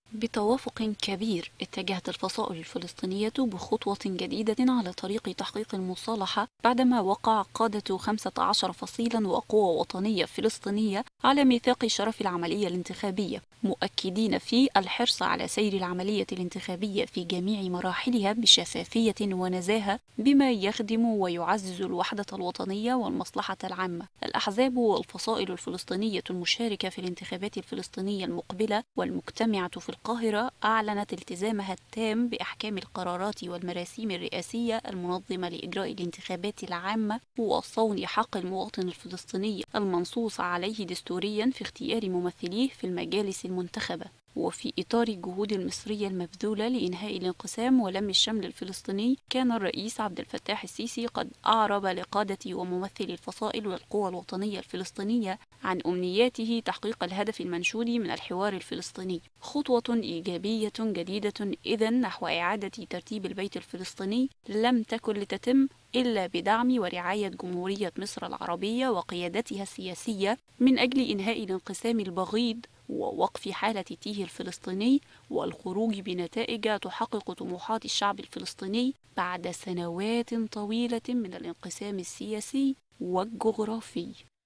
بتوافق كبير اتجهت الفصائل الفلسطينية بخطوة جديدة على طريق تحقيق المصالحة بعدما وقع قادة 15 فصيلا وقوى وطنية فلسطينية على ميثاق شرف العملية الانتخابية، مؤكدين فيه الحرص على سير العملية الانتخابية في جميع مراحلها بشفافية ونزاهة بما يخدم ويعزز الوحدة الوطنية والمصلحة العامة. الأحزاب والفصائل الفلسطينية المشاركة في الانتخابات الفلسطينية المقبلة والمجتمعة في القاهرة أعلنت التزامها التام بأحكام القرارات والمراسيم الرئاسية المنظمة لإجراء الانتخابات العامة وصون حق المواطن الفلسطيني المنصوص عليه دستوريا في اختيار ممثليه في المجالس المنتخبة. وفي إطار الجهود المصرية المبذولة لإنهاء الانقسام ولم الشمل الفلسطيني، كان الرئيس عبد الفتاح السيسي قد أعرب لقادة وممثلي الفصائل والقوى الوطنية الفلسطينية عن أمنياته تحقيق الهدف المنشود من الحوار الفلسطيني، خطوة إيجابية جديدة إذن نحو إعادة ترتيب البيت الفلسطيني لم تكن لتتم إلا بدعم ورعاية جمهورية مصر العربية وقيادتها السياسية من أجل إنهاء الانقسام البغيض ووقف حالة تيه الفلسطيني والخروج بنتائج تحقق طموحات الشعب الفلسطيني بعد سنوات طويلة من الانقسام السياسي والجغرافي.